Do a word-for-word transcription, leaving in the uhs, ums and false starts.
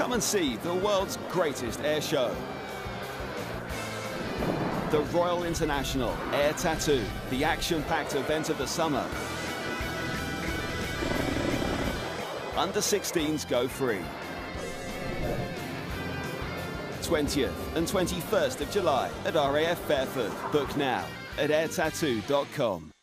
Come and see the world's greatest air show. The Royal International Air Tattoo, the action-packed event of the summer. Under sixteens go free. twentieth and twenty-first of July at R A F Fairford. Book now at air tattoo dot com.